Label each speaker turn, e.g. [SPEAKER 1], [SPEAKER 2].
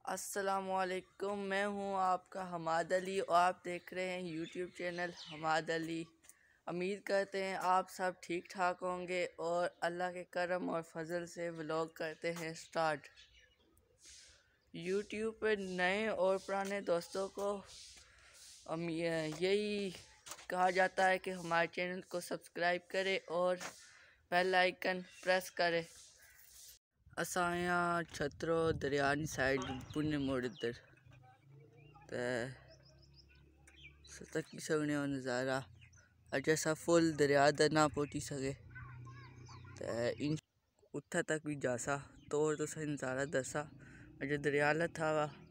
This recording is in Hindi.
[SPEAKER 1] अस्सलामुअलैकुम, मैं हूं आपका हमाद अली और आप देख रहे हैं यूट्यूब चैनल हमाद अली। उम्मीद करते हैं आप सब ठीक ठाक होंगे और अल्लाह के करम और फजल से व्लॉग करते हैं स्टार्ट। यूट्यूब पर नए और पुराने दोस्तों को यही कहा जाता है कि हमारे चैनल को सब्सक्राइब करें और बेल आइकन प्रेस करें। असाया छतरो दरियानी साइड पुण्य मोड़ इधर तक सकने नज़ारा जैसा फुल दरिया दर ना पहुँची सके इन उत्था तक भी जासा तो नज़ारा दसा जो दरिया था